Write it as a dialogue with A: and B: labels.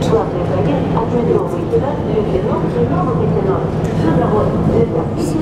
A: Вот.
B: Главный проезд от метро Выхина, Люблино и Новокосино. Все завод.